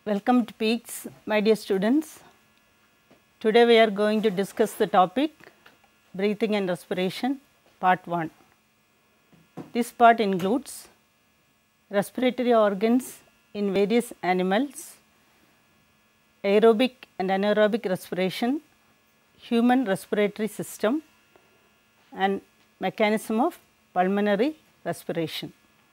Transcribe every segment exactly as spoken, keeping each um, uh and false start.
Welcome to Peaks, my dear students. Today we are going to discuss the topic breathing and respiration, part one. This part includes respiratory organs in various animals, aerobic and anaerobic respiration, human respiratory system and mechanism of pulmonary respiration.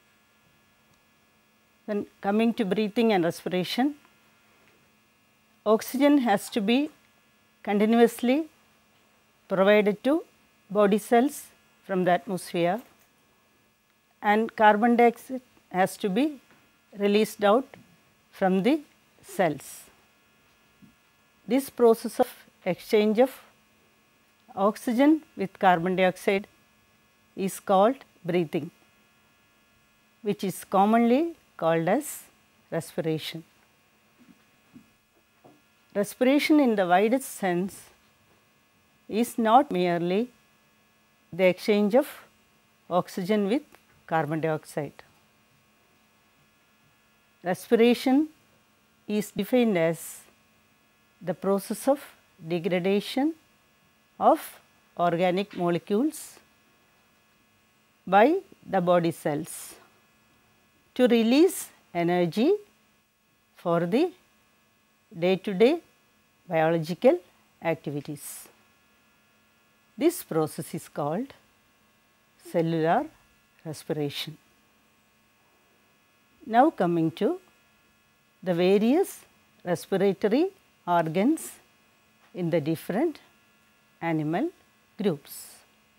Then coming to breathing and respiration, oxygen has to be continuously provided to body cells from the atmosphere, and carbon dioxide has to be released out from the cells. This process of exchange of oxygen with carbon dioxide is called breathing, which is commonly called as respiration. Respiration in the widest sense is not merely the exchange of oxygen with carbon dioxide. Respiration is defined as the process of degradation of organic molecules by the body cells to release energy for the day to day biological activities. This process is called cellular respiration. Now coming to the various respiratory organs in the different animal groups.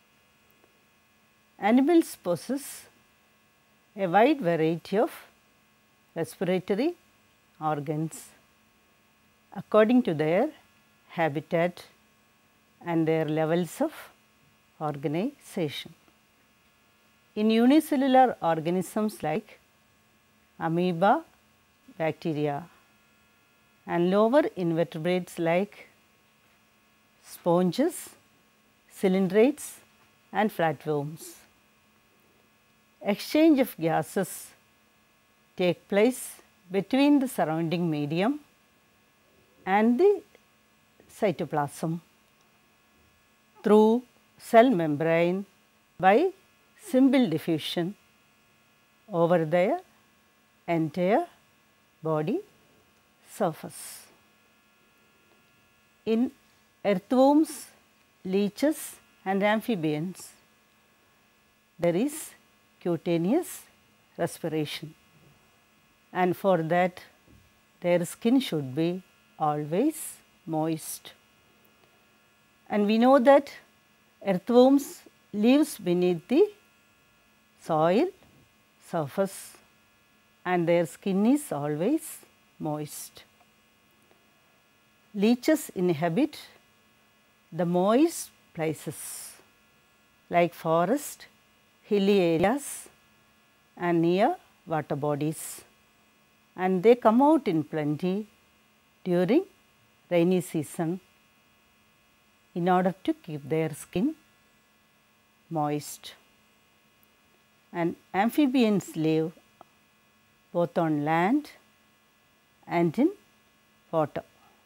Animals possess a wide variety of respiratory organs according to their habitat and their levels of organization. In unicellular organisms like amoeba, bacteria, and lower invertebrates like sponges, cylindrites, and flatworms, exchange of gases take place between the surrounding medium and the cytoplasm through cell membrane by simple diffusion over the entire body surface. In earthworms, leeches and amphibians, there is cutaneous respiration, and for that their skin should be always moist. And we know that earthworms lives beneath the soil surface and their skin is always moist. Leeches inhabit the moist places like forest, hilly areas and near water bodies, and they come out in plenty during rainy season in order to keep their skin moist. And amphibians live both on land and in water.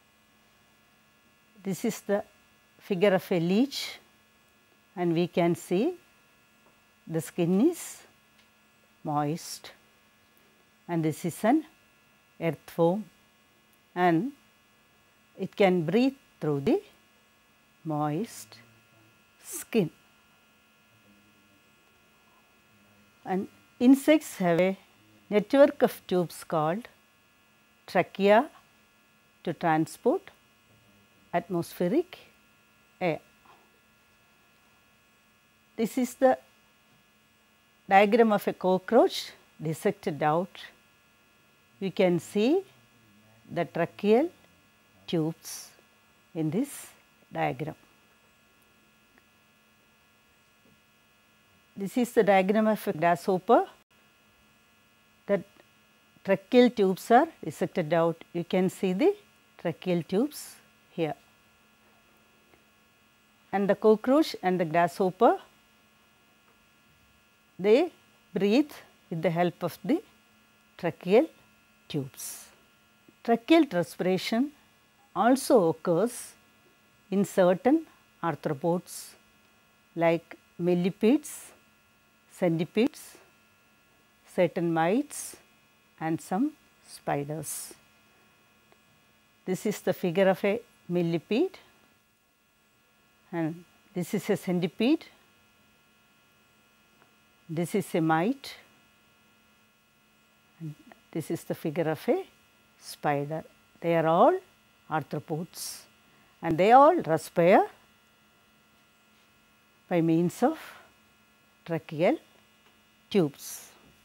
This is the figure of a leech, and we can see the skin is moist, and this is an earthworm, and it can breathe through the moist skin. And insects have a network of tubes called trachea to transport atmospheric air. This is the diagram of a cockroach dissected out. We can see the tracheal tubes in this diagram. This is the diagram of a grasshopper. The tracheal tubes are dissected out. You can see the tracheal tubes here. And the cockroach and the grasshopper, they breathe with the help of the tracheal tubes. Tracheal respiration also occurs in certain arthropods like millipedes, centipedes, certain mites and some spiders. This is the figure of a millipede and this is a centipede, this is a mite and this is the figure of a spider. They are all arthropods and they all respire by means of tracheal tubes.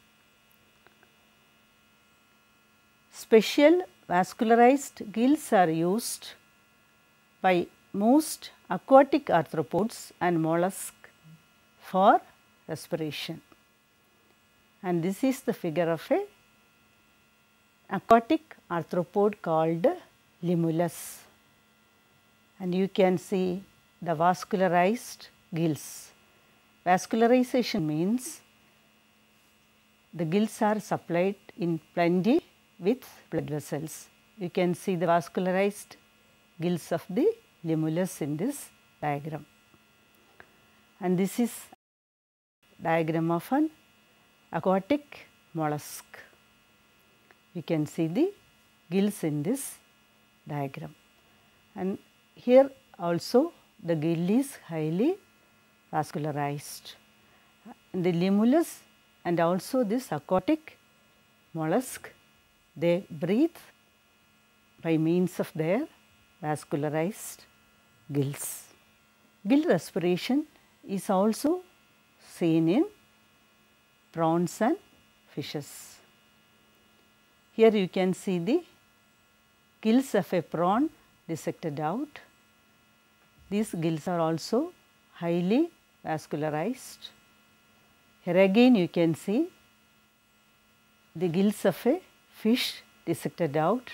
Special vascularized gills are used by most aquatic arthropods and mollusks for respiration. And this is the figure of a aquatic arthropod called Limulus. And you can see the vascularized gills. Vascularization means the gills are supplied in plenty with blood vessels. You can see the vascularized gills of the Limulus in this diagram. And this is diagram of an aquatic mollusk. You can see the gills in this diagram. And here also the gill is highly vascularized. In the Limulus and also this aquatic mollusk, they breathe by means of their vascularized gills. Gill respiration is also seen in prawns and fishes. Here you can see the gills of a prawn dissected out. These gills are also highly vascularized. Here again you can see the gills of a fish dissected out.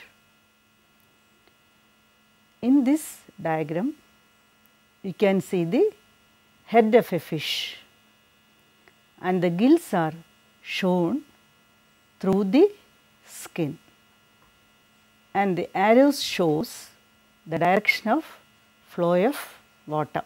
In this diagram you can see the head of a fish and the gills are shown through the skin and the arrows shows the direction of flow of water.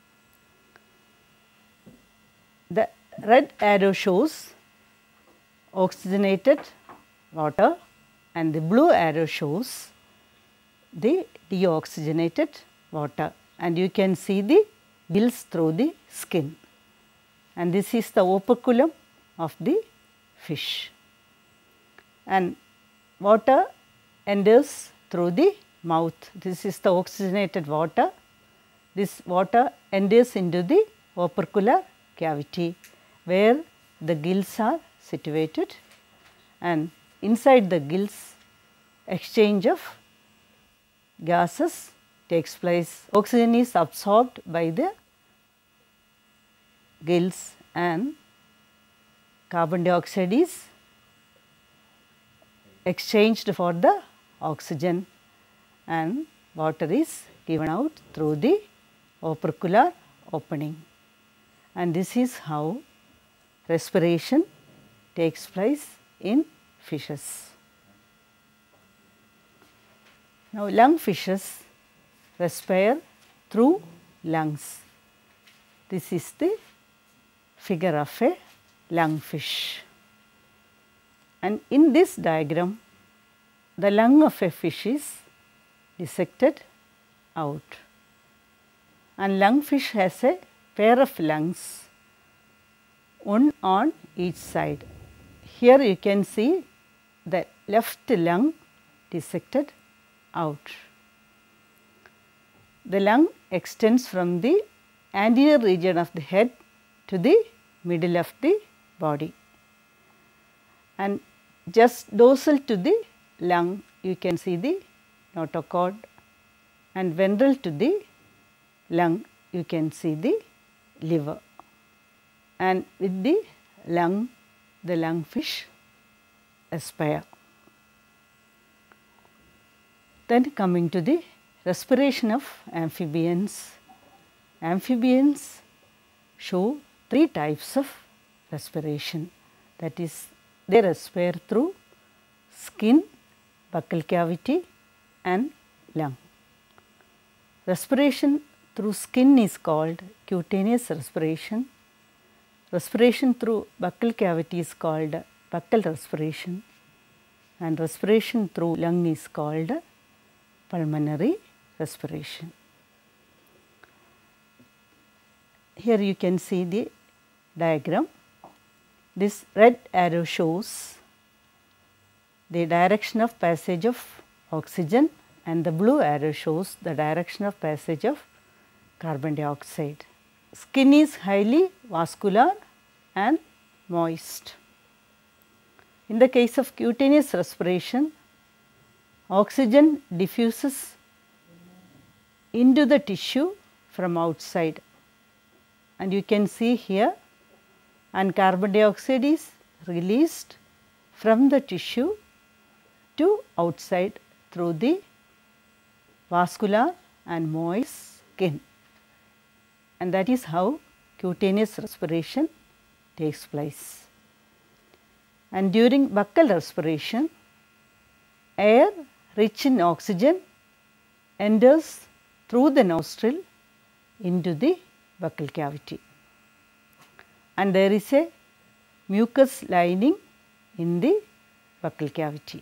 The red arrow shows oxygenated water and the blue arrow shows the deoxygenated water, and you can see the gills through the skin, and this is the operculum of the fish, and water enters through the mouth. This is the oxygenated water. This water enters into the opercular cavity where the gills are situated, and inside the gills exchange of gases takes place. Oxygen is absorbed by the gills and carbon dioxide is exchanged for the oxygen, and water is given out through the opercular opening. And this is how respiration takes place in fishes. Now, lungfishes respire through lungs. This is the figure of a lungfish. And in this diagram, the lung of a fish is dissected out. And lungfish has a pair of lungs, one on each side. Here you can see the left lung dissected out. The lung extends from the anterior region of the head to the middle of the body, and just dorsal to the lung you can see the notochord, and ventral to the lung you can see the liver, and with the lung the lungfish respire. Then coming to the respiration of amphibians. Amphibians show three types of respiration, that is they respire through skin, buccal cavity and lung. Respiration through skin is called cutaneous respiration. Respiration through buccal cavity is called buccal respiration, and respiration through lung is called pulmonary respiration. Here you can see the diagram. This red arrow shows the direction of passage of oxygen, and the blue arrow shows the direction of passage of carbon dioxide. Skin is highly vascular and moist. In the case of cutaneous respiration, oxygen diffuses into the tissue from outside, and you can see here, and carbon dioxide is released from the tissue to outside through the vascular and moist skin, and that is how cutaneous respiration takes place. And during buccal respiration, air rich in oxygen enters through the nostril into the buccal cavity, and there is a mucus lining in the buccal cavity,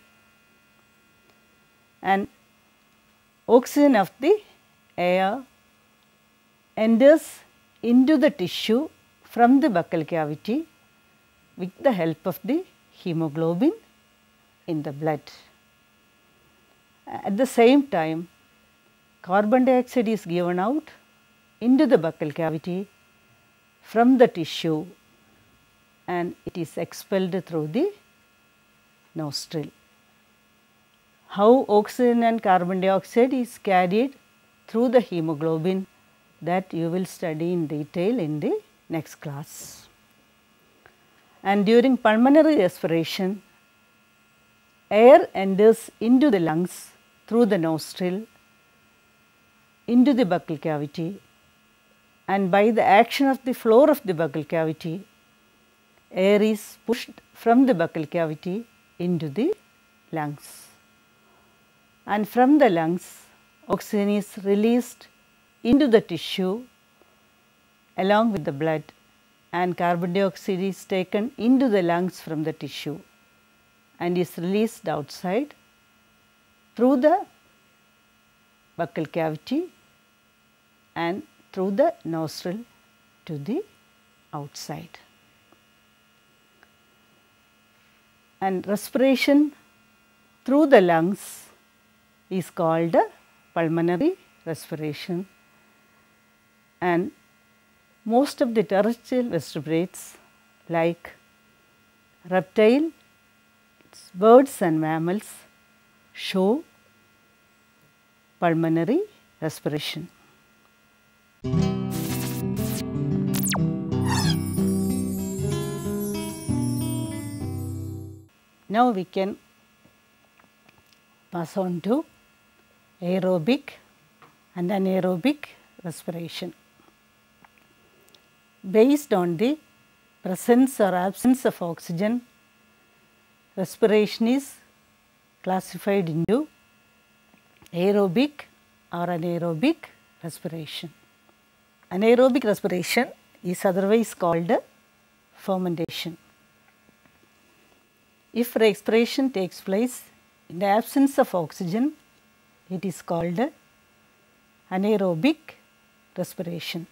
and oxygen of the air enters into the tissue from the buccal cavity with the help of the hemoglobin in the blood. At the same time, carbon dioxide is given out into the buccal cavity from the tissue, and it is expelled through the nostril. How oxygen and carbon dioxide is carried through the hemoglobin, that you will study in detail in the next class. And during pulmonary respiration, air enters into the lungs through the nostril into the buccal cavity, and by the action of the floor of the buccal cavity, air is pushed from the buccal cavity into the lungs, and from the lungs oxygen is released into the tissue along with the blood, and carbon dioxide is taken into the lungs from the tissue and is released outside through the buccal cavity and through the nostril to the outside. And respiration through the lungs is called pulmonary respiration, and most of the terrestrial vertebrates like reptile, birds and mammals show pulmonary respiration. Now we can pass on to aerobic and anaerobic respiration. Based on the presence or absence of oxygen, respiration is classified into aerobic or anaerobic respiration. Anaerobic respiration is otherwise called fermentation. If respiration takes place in the absence of oxygen, it is called anaerobic respiration.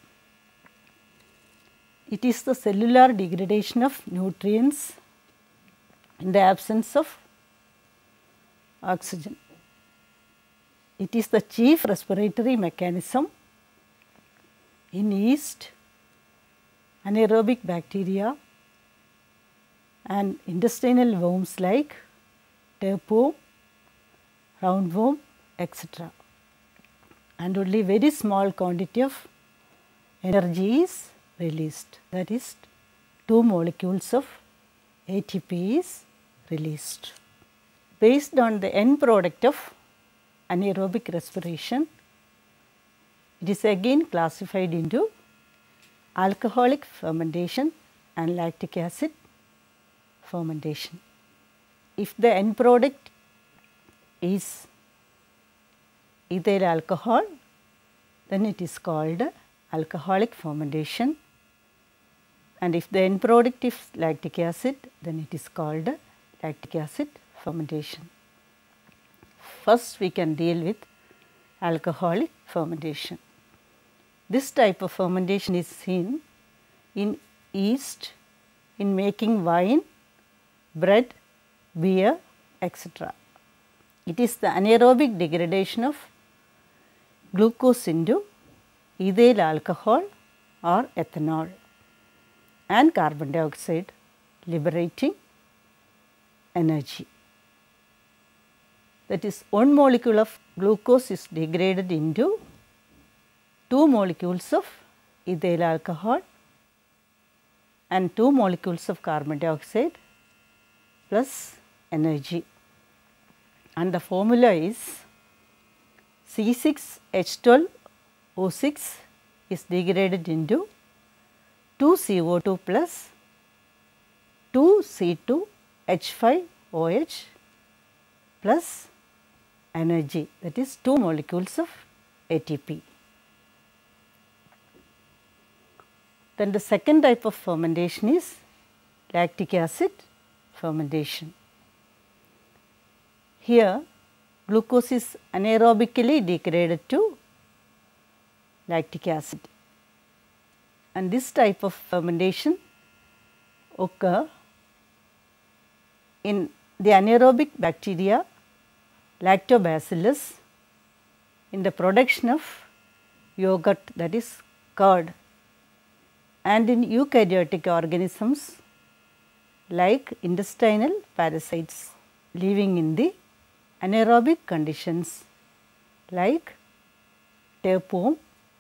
It is the cellular degradation of nutrients in the absence of oxygen. It is the chief respiratory mechanism in yeast, anaerobic bacteria and intestinal worms like tapeworm, roundworm, et cetera. And only very small quantity of energy is released, that is two molecules of A T P is released. Based on the end product of anaerobic respiration, it is again classified into alcoholic fermentation and lactic acid fermentation. If the end product is ethyl alcohol, then it is called alcoholic fermentation, and if the end product is lactic acid, then it is called lactic acid fermentation. First we can deal with alcoholic fermentation. This type of fermentation is seen in yeast, in making wine, bread, beer, et cetera. It is the anaerobic degradation of glucose into ethyl alcohol or ethanol and carbon dioxide, liberating energy. That is, one molecule of glucose is degraded into two molecules of ethyl alcohol and two molecules of carbon dioxide plus energy, and the formula is C six H twelve O six is degraded into two C O two plus two C two H five O H plus energy, that is two molecules of A T P. Then the second type of fermentation is lactic acid fermentation. Here glucose is anaerobically degraded to lactic acid, and this type of fermentation occur in the anaerobic bacteria Lactobacillus in the production of yogurt, that is curd, and in eukaryotic organisms like intestinal parasites living in the anaerobic conditions like tapeworm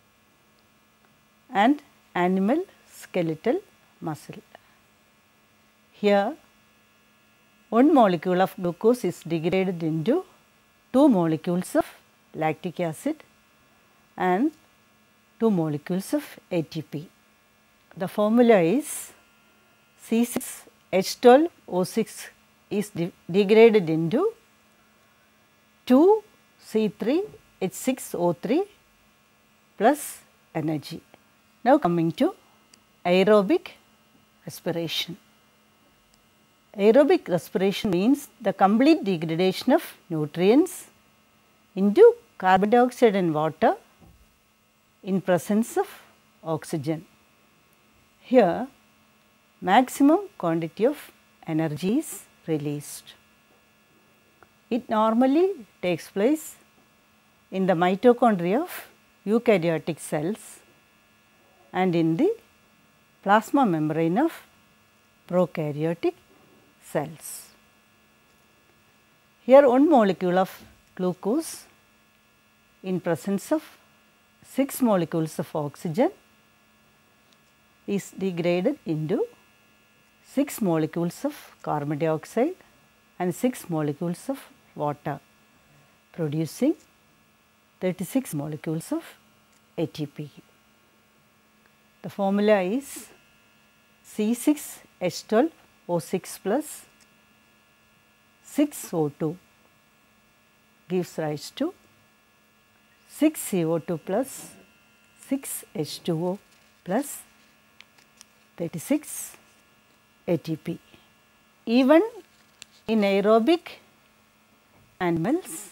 and animal skeletal muscle. Here one molecule of glucose is degraded into two molecules of lactic acid and two molecules of A T P. The formula is C six H twelve O six is de degraded into two C three H six O three plus energy. Now coming to aerobic respiration. Aerobic respiration means the complete degradation of nutrients into carbon dioxide and water in presence of oxygen. Here maximum quantity of energy is released. It normally takes place in the mitochondria of eukaryotic cells and in the plasma membrane of prokaryotic cells. Here one molecule of glucose in presence of six molecules of oxygen is degraded into six molecules of carbon dioxide and six molecules of water, producing thirty-six molecules of A T P. The formula is C six H twelve O six plus six O two gives rise to six C O two plus six H two O plus thirty-six A T P. Even in aerobic animals,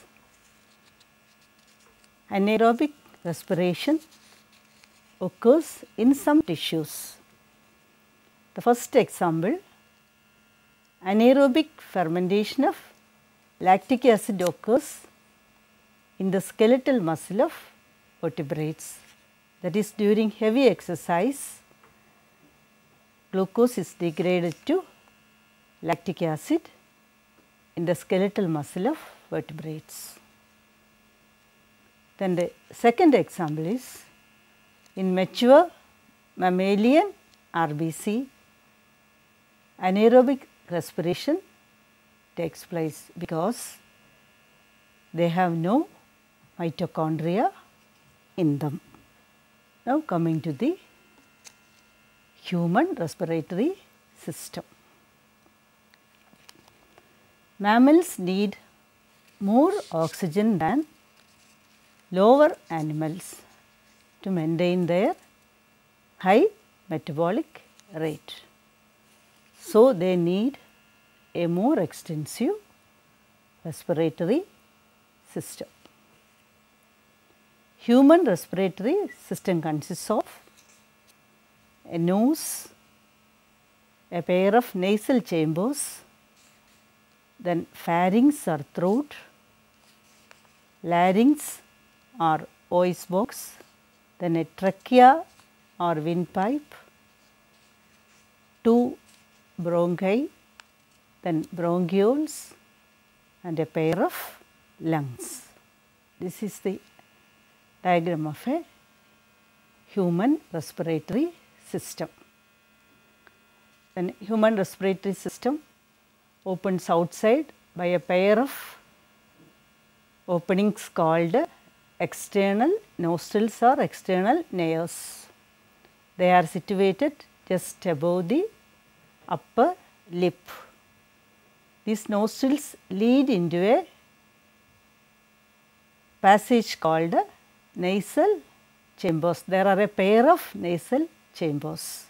anaerobic respiration occurs in some tissues. The first example, anaerobic fermentation of lactic acid occurs in the skeletal muscle of vertebrates. That is, during heavy exercise, glucose is degraded to lactic acid in the skeletal muscle of vertebrates. Then the second example is in mature mammalian R B C, anaerobic respiration takes place because they have no mitochondria in them. Now coming to the human respiratory system. Mammals need more oxygen than lower animals to maintain their high metabolic rate. So, they need a more extensive respiratory system. Human respiratory system consists of a nose, a pair of nasal chambers, then pharynx or throat, larynx or voice box, then a trachea or windpipe, two bronchi, then bronchioles and a pair of lungs. This is the diagram of a human respiratory system. Then human respiratory system opens outside by a pair of openings called external nostrils or external nares. They are situated just above the upper lip. These nostrils lead into a passage called nasal chambers. There are a pair of nasal chambers.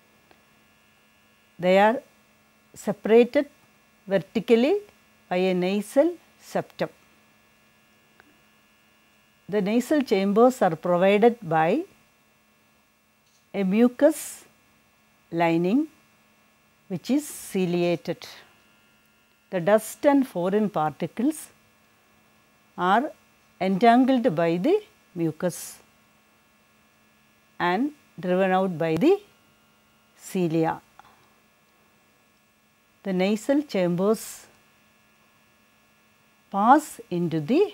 They are separated vertically by a nasal septum. The nasal chambers are provided by a mucus lining which is ciliated. The dust and foreign particles are entangled by the mucus and driven out by the cilia. The nasal chambers pass into the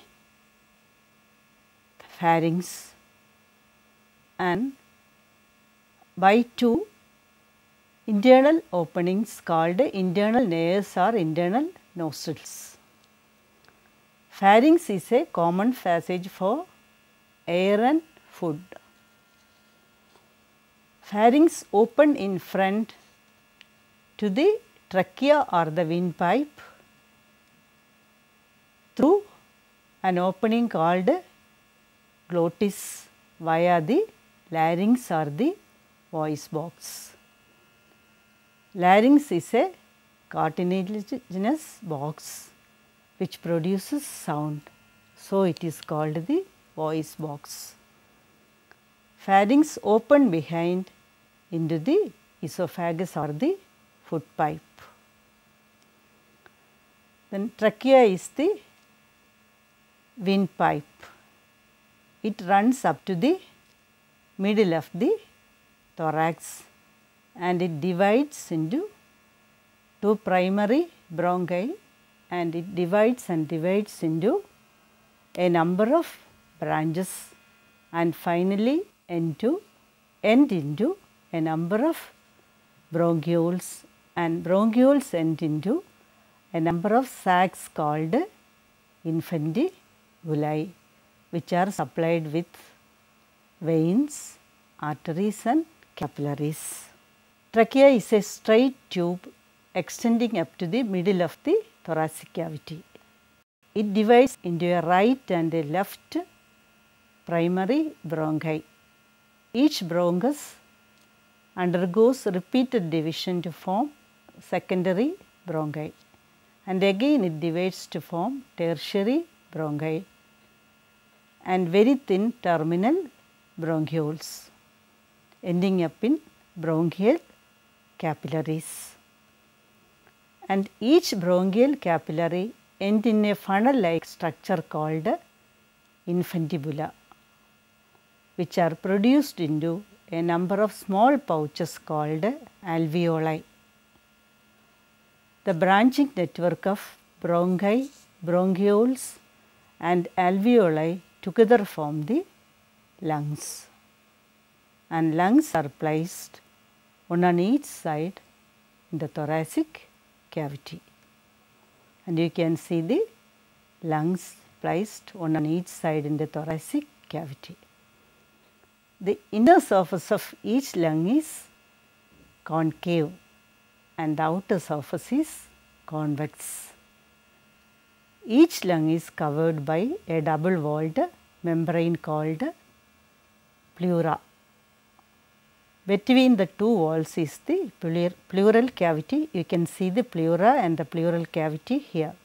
pharynx and by two internal openings called internal nares or internal nostrils. Pharynx is a common passage for air and food. Pharynx open in front to the trachea or the windpipe through an opening called glottis via the larynx or the voice box. Larynx is a cartilaginous box which produces sound, so it is called the voice box. Pharynx open behind into the esophagus or the food pipe. Then trachea is the windpipe. It runs up to the middle of the thorax and it divides into two primary bronchi and it divides and divides into a number of branches and finally end to end into a number of bronchioles, and bronchioles end into a number of sacs called infundibuli, which are supplied with veins, arteries and capillaries. Trachea is a straight tube extending up to the middle of the thoracic cavity. It divides into a right and a left primary bronchi. Each bronchus undergoes repeated division to form secondary bronchi, and again it divides to form tertiary bronchi and very thin terminal bronchioles ending up in bronchial capillaries. And each bronchial capillary ends in a funnel-like structure called infundibula, which are produced into a number of small pouches called alveoli. The branching network of bronchi, bronchioles and alveoli together form the lungs, and lungs are placed one on each side in the thoracic cavity. And you can see the lungs placed one on each side in the thoracic cavity. The inner surface of each lung is concave and the outer surface is convex. Each lung is covered by a double walled membrane called pleura. Between the two walls is the pleural cavity. You can see the pleura and the pleural cavity here.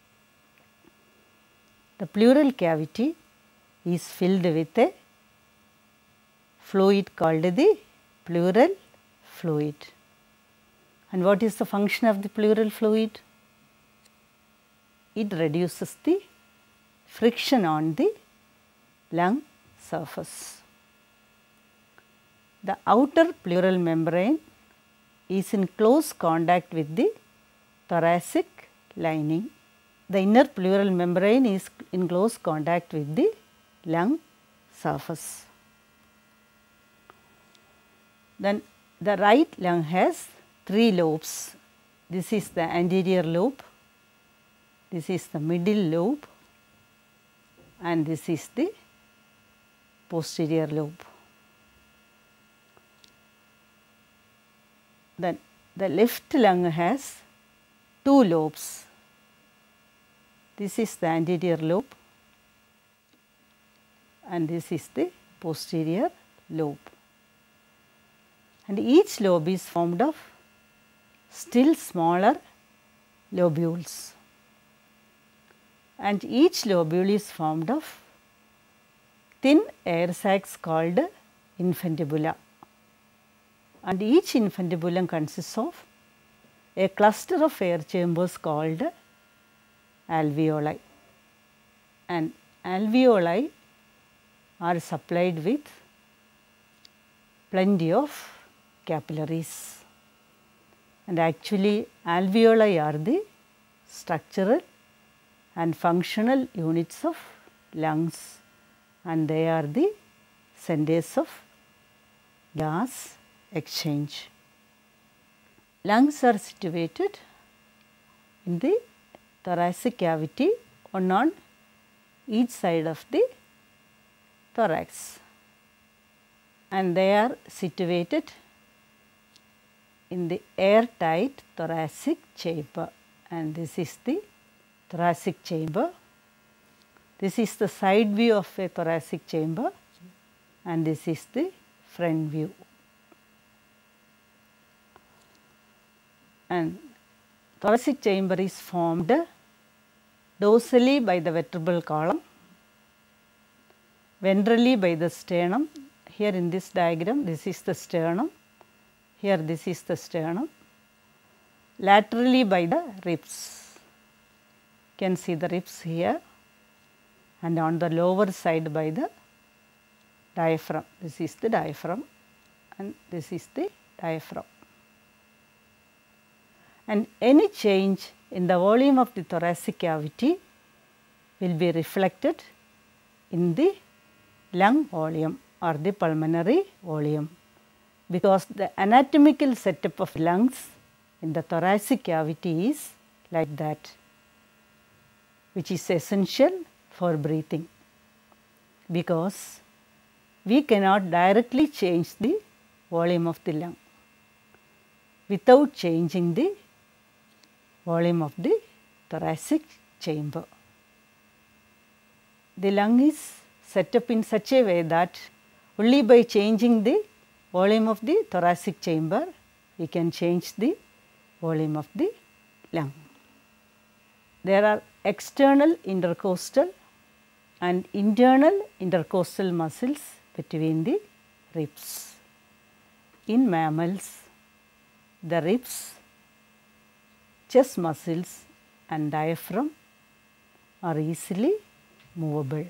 The pleural cavity is filled with a fluid called the pleural fluid. And what is the function of the pleural fluid? It reduces the friction on the lung surface. The outer pleural membrane is in close contact with the thoracic lining. The inner pleural membrane is in close contact with the lung surface. Then the right lung has three lobes. This is the anterior lobe, this is the middle lobe, and this is the posterior lobe. Then the left lung has two lobes. This is the anterior lobe and this is the posterior lobe. And each lobe is formed of still smaller lobules. And each lobule is formed of thin air sacs called infundibula. And each infundibulum consists of a cluster of air chambers called alveoli. And alveoli are supplied with plenty of capillaries. And actually alveoli are the structural and functional units of lungs, and they are the centers of gas exchange. Lungs are situated in the thoracic cavity, one on each side of the thorax, and they are situated in the airtight thoracic chamber, and this is the thoracic chamber. This is the side view of a thoracic chamber and this is the front view. And thoracic chamber is formed dorsally by the vertebral column, ventrally by the sternum. Here in this diagram, this is the sternum, here this is the sternum, laterally by the ribs. You can see the ribs here, and on the lower side by the diaphragm. This is the diaphragm and this is the diaphragm. And any change in the volume of the thoracic cavity will be reflected in the lung volume or the pulmonary volume, because the anatomical setup of lungs in the thoracic cavity is like that, which is essential for breathing, because we cannot directly change the volume of the lung without changing the volume of the thoracic chamber. The lung is set up in such a way that only by changing the volume of the thoracic chamber we can change the volume of the lung. There are external intercostal and internal intercostal muscles between the ribs. In mammals, the ribs, chest muscles and diaphragm are easily movable.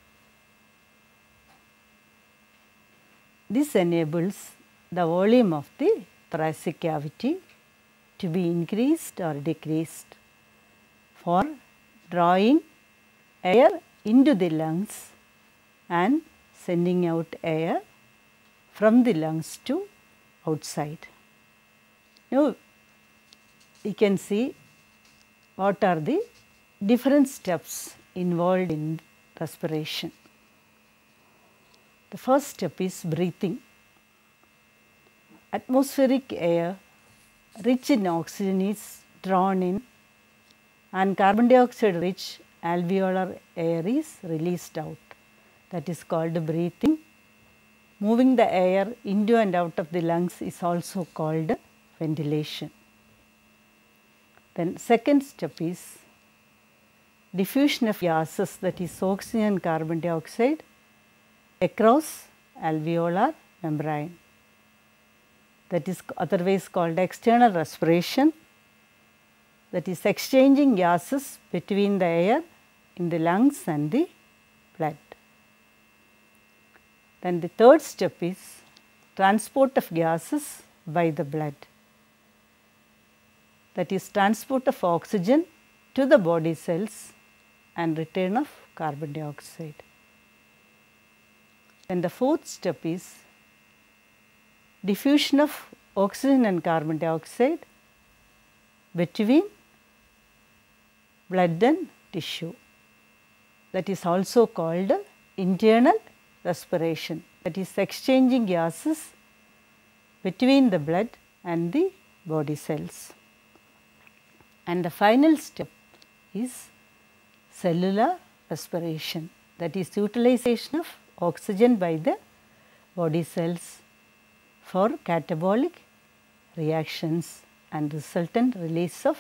This enables the volume of the thoracic cavity to be increased or decreased for drawing air into the lungs and sending out air from the lungs to outside. Now, you can see what are the different steps involved in respiration. The first step is breathing. Atmospheric air rich in oxygen is drawn in and carbon dioxide rich alveolar air is released out, that is called breathing. Moving the air into and out of the lungs is also called ventilation. Then second step is diffusion of gases, that is oxygen and carbon dioxide across alveolar membrane, that is otherwise called external respiration, that is exchanging gases between the air in the lungs and the blood. Then the third step is transport of gases by the blood, that is transport of oxygen to the body cells and return of carbon dioxide. Then the fourth step is diffusion of oxygen and carbon dioxide between blood and tissue, that is also called internal respiration, that is exchanging gases between the blood and the body cells. And the final step is cellular respiration, that is utilization of oxygen by the body cells for catabolic reactions and resultant release of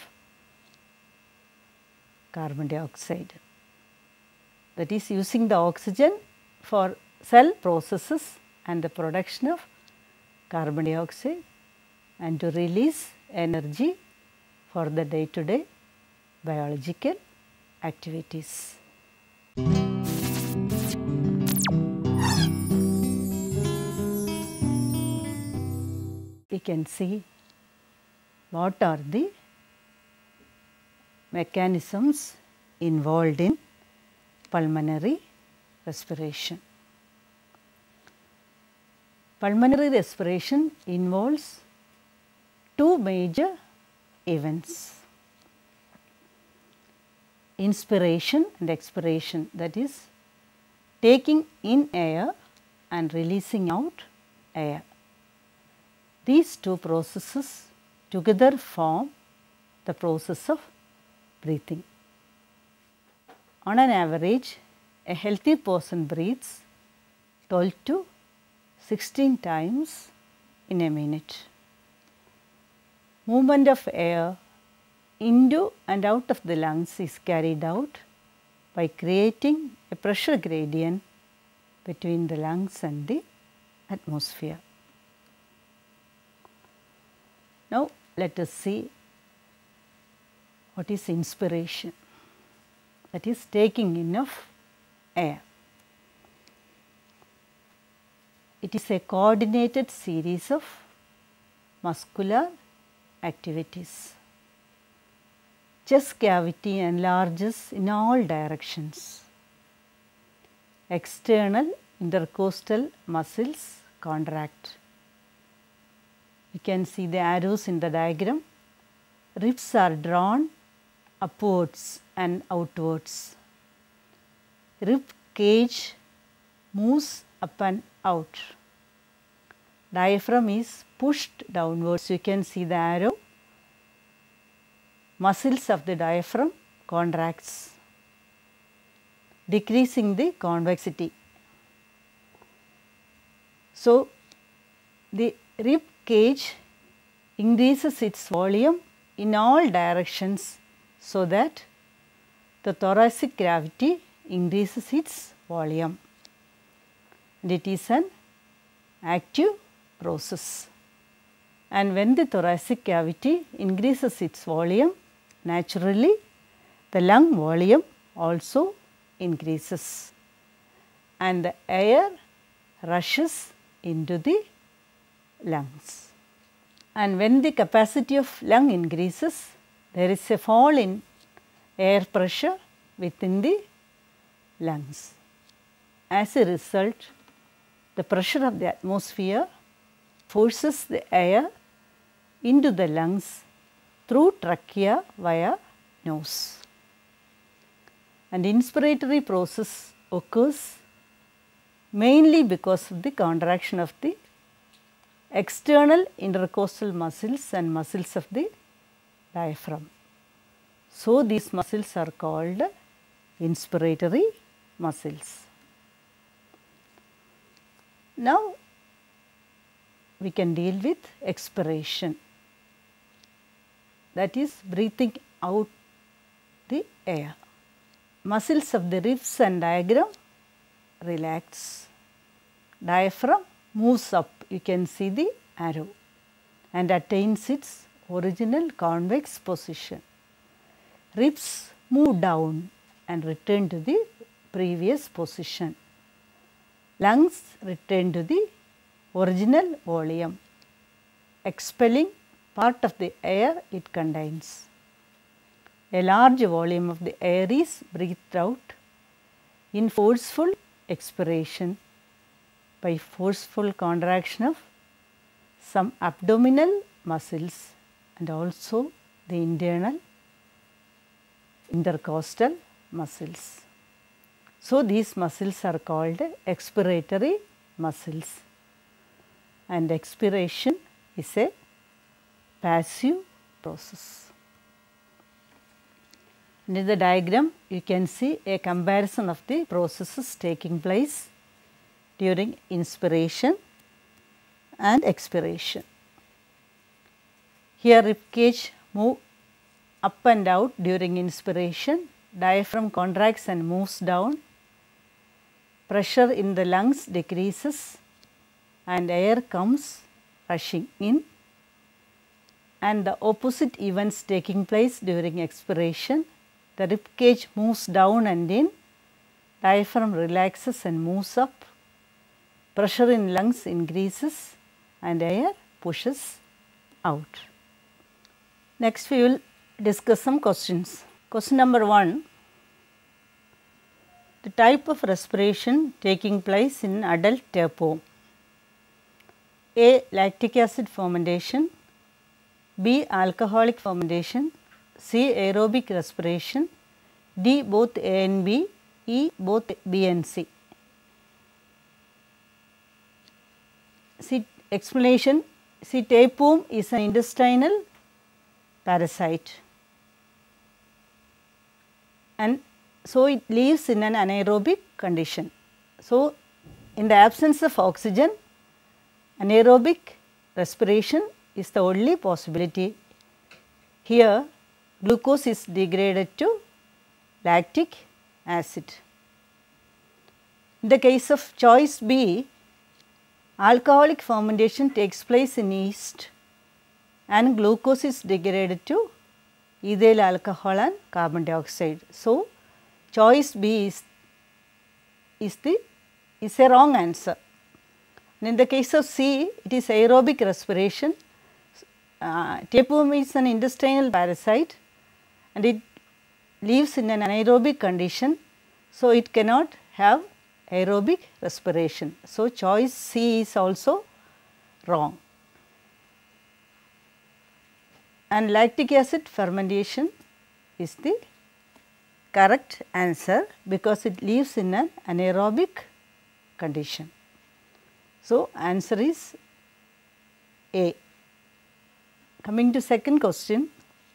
carbon dioxide, that is using the oxygen for cell processes and the production of carbon dioxide and to release energy for the day to day biological activities. We can see what are the mechanisms involved in pulmonary respiration. Pulmonary respiration involves two major events: inspiration and expiration, that is taking in air and releasing out air. These two processes together form the process of breathing. On an average, a healthy person breathes twelve to sixteen times in a minute. Movement of air into and out of the lungs is carried out by creating a pressure gradient between the lungs and the atmosphere. Now, let us see what is inspiration, that is taking in of air. It is a coordinated series of muscular activities. Chest cavity enlarges in all directions. External intercostal muscles contract. You can see the arrows in the diagram. Ribs are drawn upwards and outwards. Rib cage moves up and out. Diaphragm is pushed downwards. You can see the arrow. Muscles of the diaphragm contracts, decreasing the convexity. So, the rib cage increases its volume in all directions so that the thoracic cavity increases its volume, and it is an active process. And when the thoracic cavity increases its volume, naturally the lung volume also increases and the air rushes into the lungs. And when the capacity of lung increases, there is a fall in air pressure within the lungs. As a result, the pressure of the atmosphere forces the air into the lungs through trachea via nose. And inspiratory process occurs mainly because of the contraction of the external intercostal muscles and muscles of the diaphragm. So, these muscles are called inspiratory muscles. Now, we can deal with expiration, that is breathing out the air. Muscles of the ribs and diaphragm relax. Diaphragm moves up, you can see the arrow, and attains its original convex position. Ribs move down and return to the previous position. Lungs return to the original volume, expelling part of the air it contains. A large volume of the air is breathed out in forceful expiration by forceful contraction of some abdominal muscles and also the internal intercostal muscles. So, these muscles are called expiratory muscles, and expiration is a passive process. In the diagram, you can see a comparison of the processes taking place during inspiration and expiration. Here rib cage move up and out during inspiration, diaphragm contracts and moves down, pressure in the lungs decreases and air comes rushing in, and the opposite events taking place during expiration. The rib cage moves down and in, diaphragm relaxes and moves up, pressure in lungs increases and air pushes out. Next we will discuss some questions. Question number one, the type of respiration taking place in adult tapeworm. A. Lactic acid fermentation, B. Alcoholic fermentation, C. Aerobic respiration, D. Both A and B, E. Both B and C. See explanation. See, tapeworm is an intestinal parasite, and so it lives in an anaerobic condition. So, in the absence of oxygen, anaerobic respiration is the only possibility. Here glucose is degraded to lactic acid. In the case of choice B, alcoholic fermentation takes place in yeast and glucose is degraded to ethyl alcohol and carbon dioxide. So, choice B is, is the is a wrong answer. And in the case of C, it is aerobic respiration. Uh, tapeworm is an intestinal parasite and it lives in an anaerobic condition. So, it cannot have aerobic respiration. So, choice C is also wrong. And lactic acid fermentation is the correct answer because it lives in an anaerobic condition. So, answer is A. Coming to second question,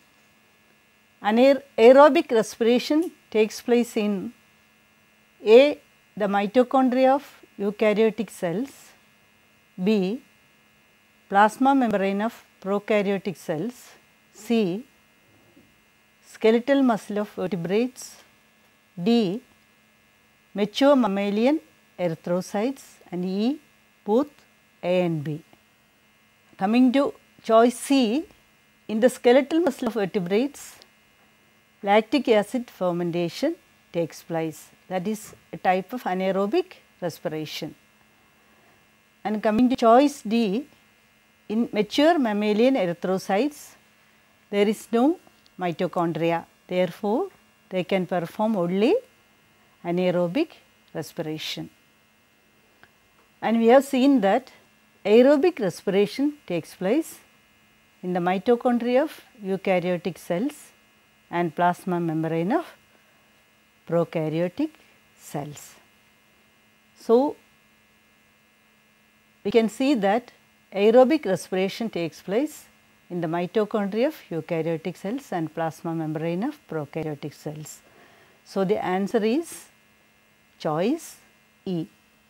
anaerobic respiration takes place in A. the mitochondria of eukaryotic cells, B. plasma membrane of prokaryotic cells, C. skeletal muscle of vertebrates, D. mature mammalian erythrocytes, and E. both A and B. Coming to choice C, in the skeletal muscle of vertebrates, lactic acid fermentation takes place. That is a type of anaerobic respiration. And coming to choice D, in mature mammalian erythrocytes, there is no mitochondria. Therefore, they can perform only anaerobic respiration. And we have seen that aerobic respiration takes place in the mitochondria of eukaryotic cells and plasma membrane of prokaryotic cells. So, we can see that aerobic respiration takes place in the mitochondria of eukaryotic cells and plasma membrane of prokaryotic cells. So, the answer is choice E.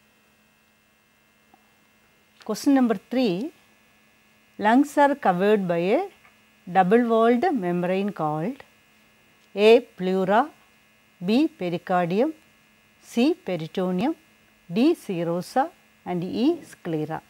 Question number three, lungs are covered by a double walled membrane called A. pleura, B. pericardium, C. peritoneum, D. serosa and E. sclera.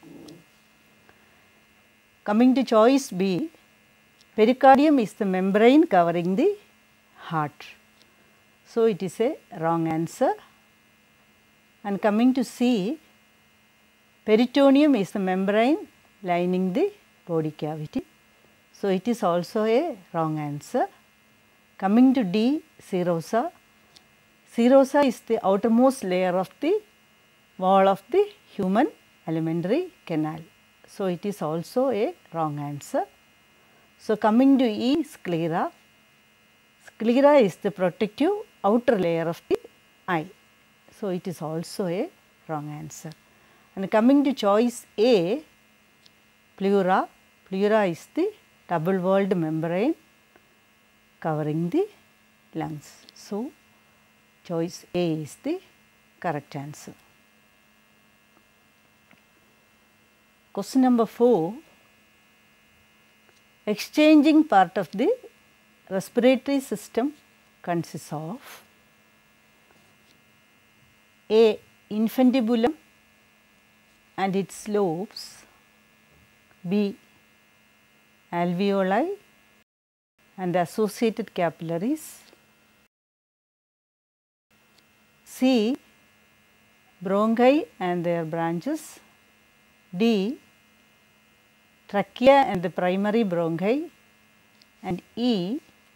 Coming to choice B, pericardium is the membrane covering the heart. So, it is a wrong answer. And coming to C, peritoneum is the membrane lining the body cavity. So, it is also a wrong answer. Coming to D, serosa. Serosa is the outermost layer of the wall of the human alimentary canal. So, it is also a wrong answer. So, coming to E, sclera. Sclera is the protective outer layer of the eye. So, it is also a wrong answer. And coming to choice A, pleura. Pleura is the double walled membrane covering the lungs. So, choice A is the correct answer. Question number four, exchanging part of the respiratory system consists of A. infundibulum and its lobes, B. alveoli and associated capillaries, C. bronchi and their branches, D. trachea and the primary bronchi, and E.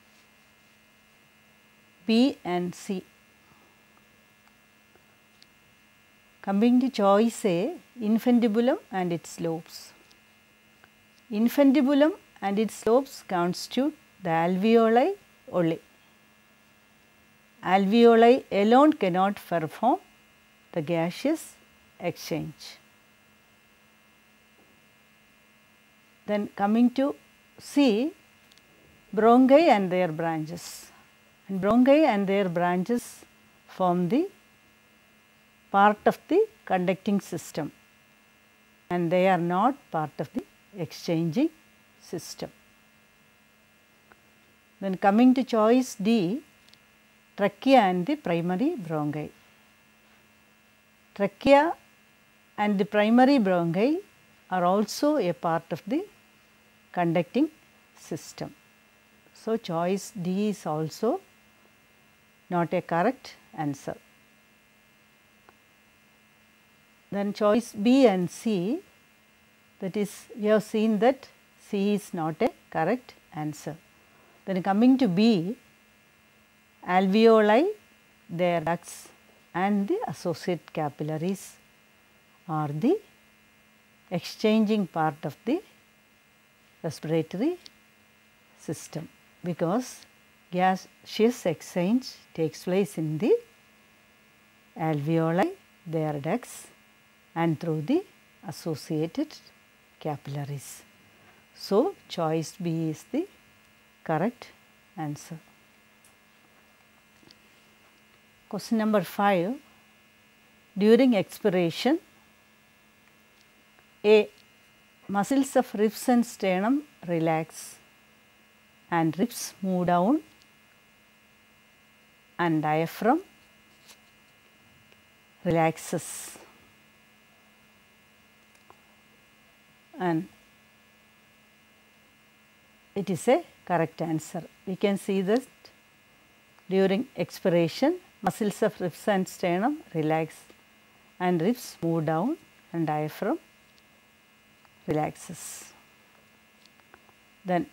B and C. Coming to choice A, infundibulum and its lobes. Infundibulum and its lobes constitute the alveoli only. Alveoli alone cannot perform the gaseous exchange. Then coming to C, bronchi and their branches. And bronchi and their branches form the part of the conducting system and they are not part of the exchanging system. Then coming to choice D, trachea and the primary bronchi. Trachea and the primary bronchi are also a part of the conducting system. So, choice D is also not a correct answer. Then choice B and C, that is we have seen that C is not a correct answer. Then coming to B, alveoli, their ducts and the associate capillaries are the exchanging part of the respiratory system, because gaseous exchange takes place in the alveoli, their ducts and through the associated capillaries. So, choice B is the correct answer. Question number five, during expiration, A. muscles of ribs and sternum relax and ribs move down and diaphragm relaxes, and it is a correct answer. We can see that during expiration muscles of ribs and sternum relax and ribs move down and diaphragm relaxes. Then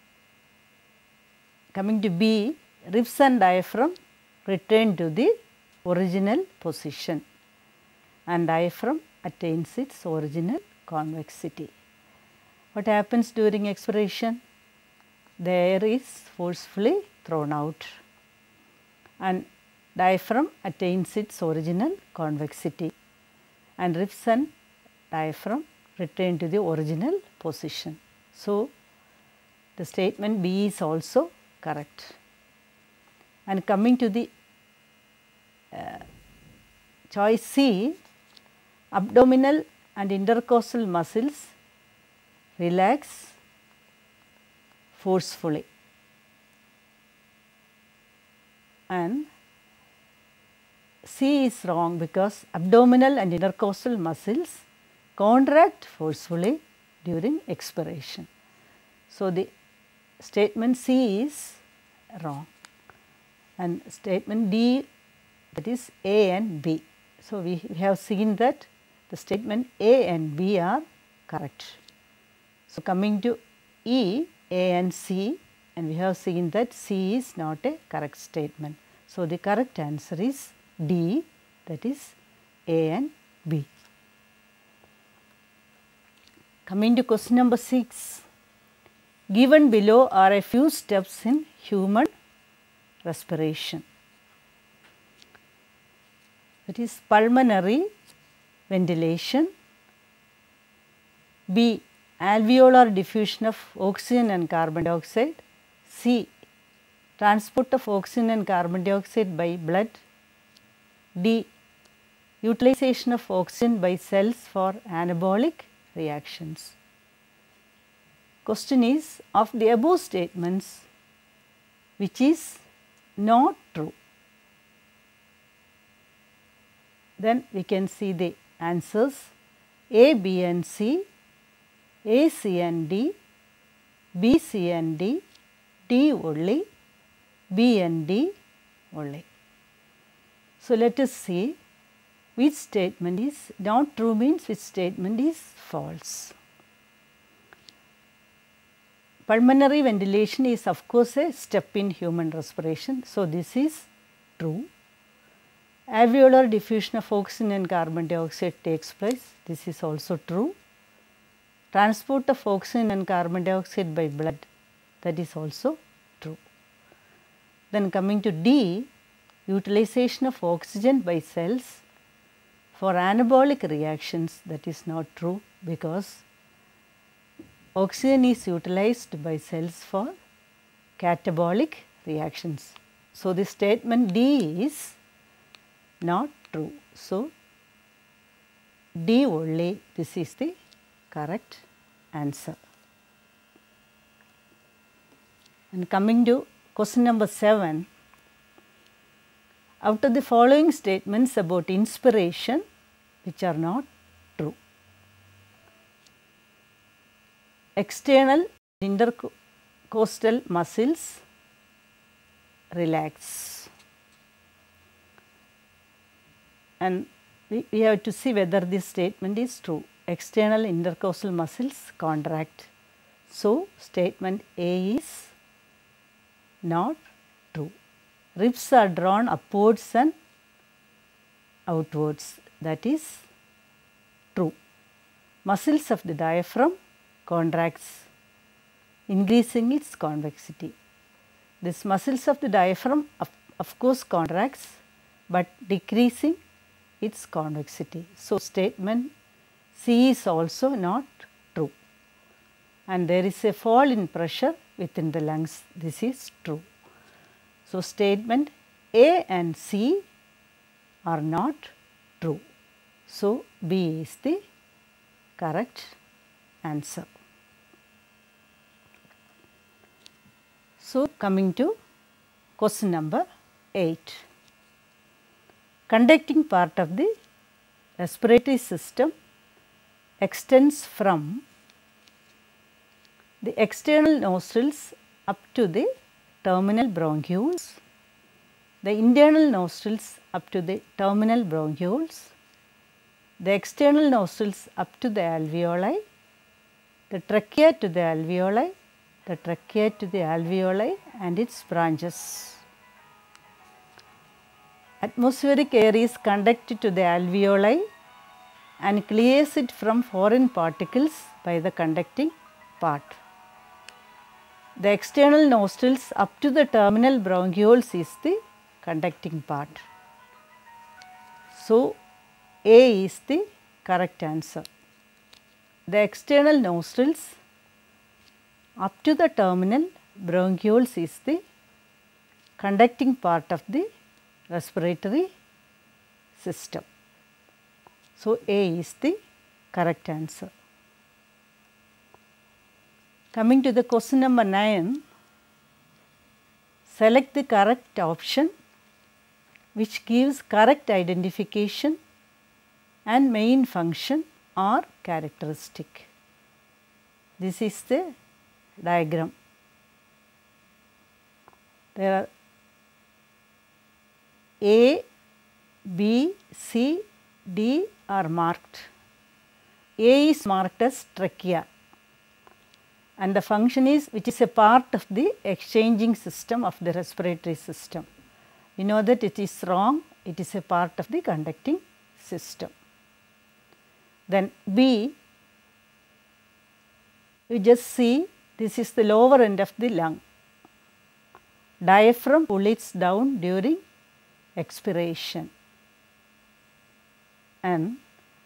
coming to B, ribs and diaphragm return to the original position and diaphragm attains its original convexity. What happens during expiration? The air is forcefully thrown out and diaphragm attains its original convexity and ribs and diaphragm return to the original position. So, the statement B is also correct. And coming to the uh, choice C, abdominal and intercostal muscles relax forcefully, and C is wrong because abdominal and intercostal muscles contract forcefully during expiration. So, the statement C is wrong, and statement D, that is A and B. So, we have seen that the statement A and B are correct. So, coming to E, A and C, and we have seen that C is not a correct statement. So, the correct answer is D, that is A and B. Coming to question number six, given below are a few steps in human respiration. That is pulmonary ventilation, B, alveolar diffusion of oxygen and carbon dioxide, C, transport of oxygen and carbon dioxide by blood, D, utilization of oxygen by cells for anabolic reactions. Question is, of the above statements, which is not true? Then we can see the answers A, B and C, A, C and D, B, C and D, D only, B and D only. So, let us see which statement is not true, means which statement is false. Pulmonary ventilation is of course a step in human respiration. So, this is true. Alveolar diffusion of oxygen and carbon dioxide takes place. This is also true. Transport of oxygen and carbon dioxide by blood, that is also true. Then coming to D, utilization of oxygen by cells for anabolic reactions, that is not true because oxygen is utilized by cells for catabolic reactions. So, the statement D is not true. So, D only, this is the correct answer. And coming to question number seven, out of the following statements about inspiration, which are not true? External intercostal muscles relax, and we, we have to see whether this statement is true. External intercostal muscles contract. So, statement A is not true. Ribs are drawn upwards and outwards, that is true. Muscles of the diaphragm contracts, increasing its convexity. This muscles of the diaphragm of, of course contracts, but decreasing its convexity. So, statement C is also not true, and there is a fall in pressure within the lungs, this is true. So, statement A and C are not true. So, B is the correct answer. So, coming to question number eight. Conducting part of the respiratory system extends from the external nostrils up to the terminal bronchioles, the internal nostrils up to the terminal bronchioles, the external nostrils up to the alveoli, the trachea to the alveoli, the trachea to the alveoli and its branches. Atmospheric air is conducted to the alveoli and clears it from foreign particles by the conducting part. The external nostrils up to the terminal bronchioles is the conducting part. So, A is the correct answer. The external nostrils Up to the terminal bronchioles is the conducting part of the respiratory system. So, A is the correct answer. Coming to the question number nine, select the correct option which gives correct identification and main function or characteristic. This is the diagram. There are A, B, C, D are marked. A is marked as trachea, and the function is which is a part of the exchanging system of the respiratory system. We know that it is wrong, it is a part of the conducting system. Then B, you just see this is the lower end of the lung. Diaphragm pulls down during expiration, and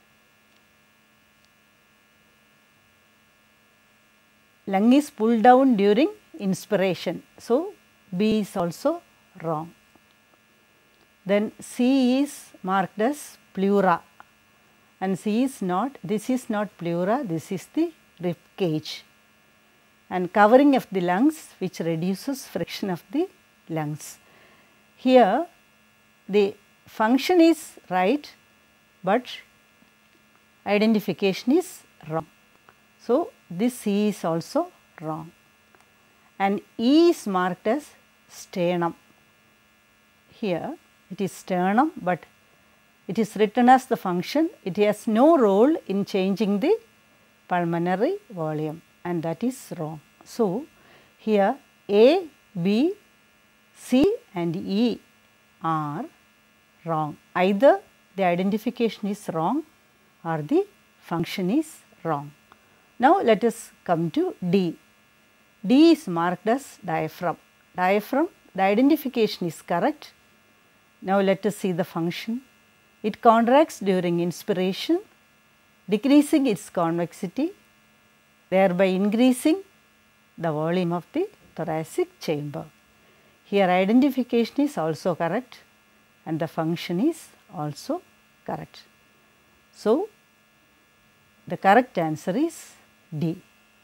lung is pulled down during inspiration. So, B is also wrong. Then C is marked as pleura, and C is not, this is not pleura, this is the rib cage, and covering of the lungs which reduces friction of the lungs. Here the function is right, but identification is wrong. So, this C is also wrong, and E is marked as sternum. Here it is sternum, but it is written as the function. It has no role in changing the pulmonary volume, and that is wrong. So, here A, B, C and E are wrong. Either the identification is wrong or the function is wrong. Now, let us come to D. D is marked as diaphragm. Diaphragm, the identification is correct. Now, let us see the function. It contracts during inspiration, decreasing its convexity, thereby increasing the volume of the thoracic chamber. Here identification is also correct and the function is also correct. So, the correct answer is D.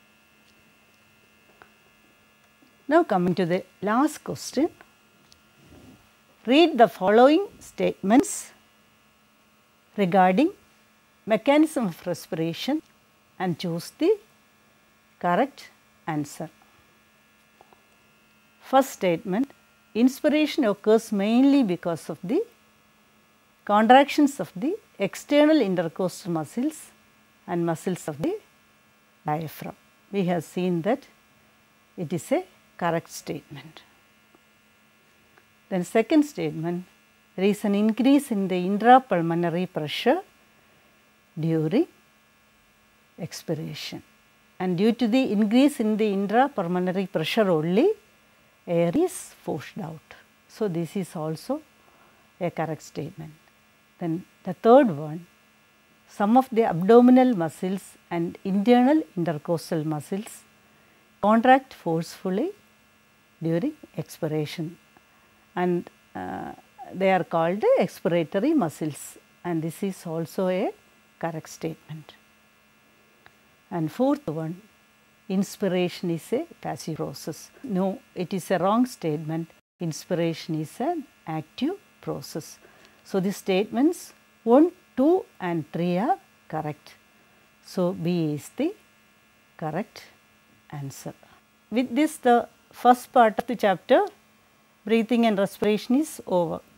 Now, coming to the last question. Read the following statements regarding mechanism of respiration and choose the correct answer. First statement, inspiration occurs mainly because of the contractions of the external intercostal muscles and muscles of the diaphragm. We have seen that it is a correct statement. Then second statement, there is an increase in the intrapulmonary pressure during expiration, and due to the increase in the intrapulmonary pressure only, air is forced out. So, this is also a correct statement. Then the third one, some of the abdominal muscles and internal intercostal muscles contract forcefully during expiration, and uh, they are called expiratory muscles, and this is also a correct statement. And fourth one, inspiration is a passive process. No, it is a wrong statement. Inspiration is an active process. So, the statements one, two and three are correct. So, B is the correct answer. With this, the first part of the chapter, breathing and respiration, is over.